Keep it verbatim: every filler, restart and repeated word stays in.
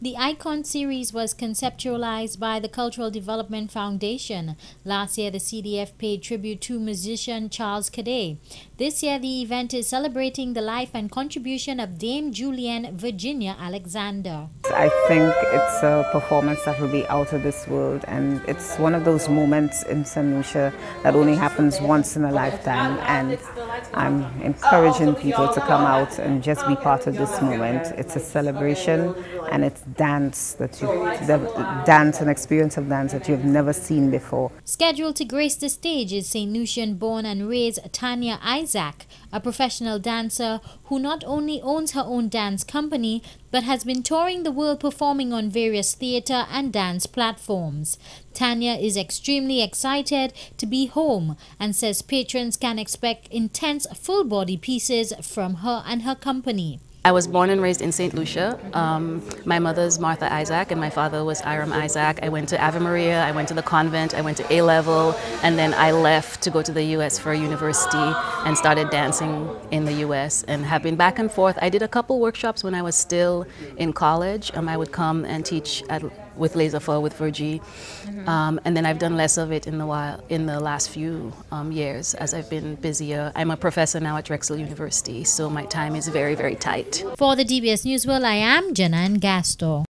The Icon series was conceptualized by the Cultural Development Foundation. Last year, the C D F paid tribute to musician Charles Cadet. This year, the event is celebrating the life and contribution of Dame Julienne Virginia Alexander. I think it's a performance that will be out of this world, and it's one of those moments in Saint Lucia that only happens once in a lifetime, and I'm encouraging people to come out and just be part of this moment. It's a celebration, and it's dance that you the dance and experience of dance that you've never seen before. Scheduled to grace the stage is Saint Lucian born and raised Tania Isaac, a professional dancer who not only owns her own dance company but has been touring the world performing on various theater and dance platforms. Tania is extremely excited to be home and says patrons can expect intense full-body pieces from her and her company. I was born and raised in Saint Lucia. Um, my mother's Martha Isaac and my father was Iram Isaac. I went to Ave Maria, I went to the convent, I went to A-level, and then I left to go to the U S for university and started dancing in the U S and have been back and forth. I did a couple workshops when I was still in college. Um, I would come and teach at, with Laser Fall with Virgie, um, and then I've done less of it in the while in the last few um, years as I've been busier. I'm a professor now at Drexel University, so my time is very, very tight. For the D B S News World, I am Jenna Anne Gaston.